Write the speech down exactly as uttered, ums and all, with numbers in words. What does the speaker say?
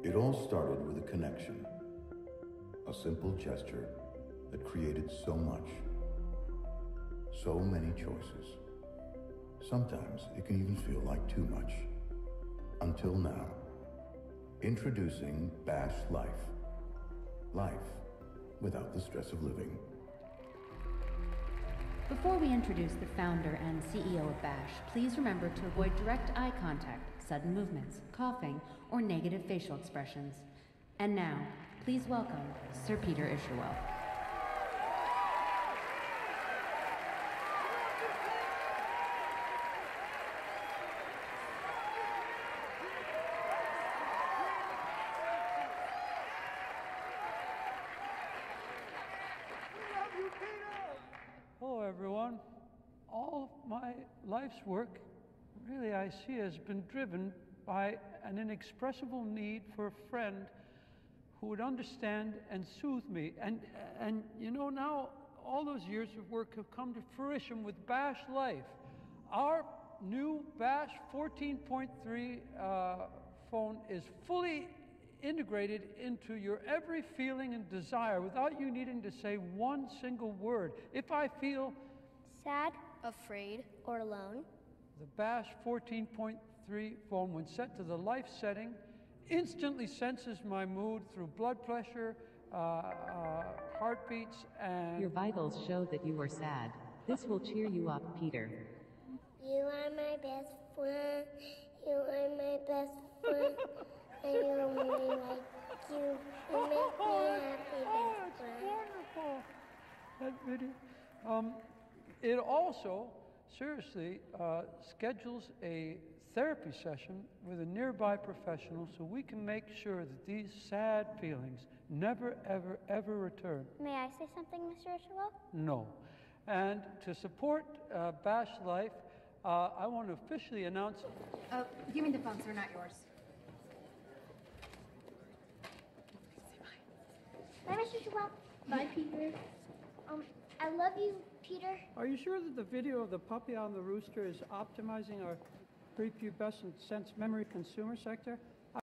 It all started with a connection, a simple gesture that created so much, so many choices. Sometimes it can even feel like too much. Until now. Introducing Bash Life. Life without the stress of living. Before we introduce the founder and C E O of Bash, please remember to avoid direct eye contact, sudden movements, coughing, or negative facial expressions. And now, please welcome Sir Peter Isherwell. Hello, everyone. All of my life's work, really, I see, has been driven by an inexpressible need for a friend who would understand and soothe me. And, and you know, now all those years of work have come to fruition with Bash Life. Our new Bash fourteen point three uh, phone is fully integrated into your every feeling and desire without you needing to say one single word. If I feel sad, afraid, or alone, the Bash fourteen point three phone, when set to the life setting, instantly senses my mood through blood pressure, uh, uh, heartbeats, and... Your vitals show that you are sad. This will cheer you up, Peter. You are my best friend. You are my best friend. I really like you. You make me happy, Oh, best it's friend. wonderful, that video. Um, it also, seriously, uh, schedules a therapy session with a nearby professional so we can make sure that these sad feelings never, ever, ever return. May I say something, Mister Isherwell? No. And to support uh, Bash Life, uh, I want to officially announce... Oh, give me the phone, sir, not yours. Bye, Mister Isherwell. Bye, Peter. Um, I love you, Peter. Are you sure that the video of the puppy on the rooster is optimizing our prepubescent sense memory consumer sector?